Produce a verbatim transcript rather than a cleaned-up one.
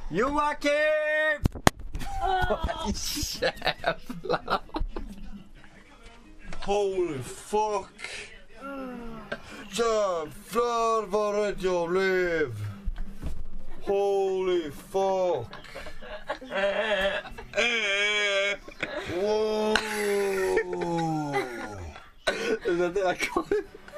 Joakim! Jävlar. Holy fuck! Jävlar vad rädd jag blev! Holy fuck! Wow! Det där kom